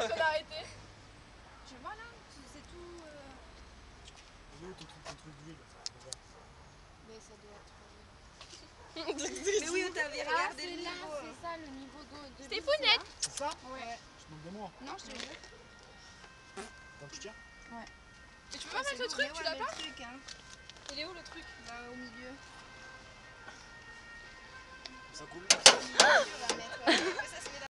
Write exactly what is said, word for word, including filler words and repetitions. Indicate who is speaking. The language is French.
Speaker 1: qu'on a arrêté.
Speaker 2: Je vois là, c'est tout. Euh...
Speaker 3: Ton truc, ton truc d'huile, ça va.
Speaker 2: Mais ça doit être.
Speaker 4: Mais oui, t'avais
Speaker 2: Ah,
Speaker 4: regardé
Speaker 2: c'est
Speaker 4: le
Speaker 2: là,
Speaker 4: niveau.
Speaker 2: c'est ça le niveau d'eau. de
Speaker 1: Stéphonette.
Speaker 3: C'est ça?
Speaker 2: Ouais.
Speaker 3: Je te demande de moi.
Speaker 2: Non, je te jure.
Speaker 3: Donc je tiens.
Speaker 2: Ouais.
Speaker 1: Et tu peux pas mettre le truc, tu l'as pas?
Speaker 2: Truc, hein.
Speaker 1: Il est où le truc?
Speaker 2: Là, au milieu.
Speaker 3: Ça coule.
Speaker 2: Au milieu, on va mettre. Ouais.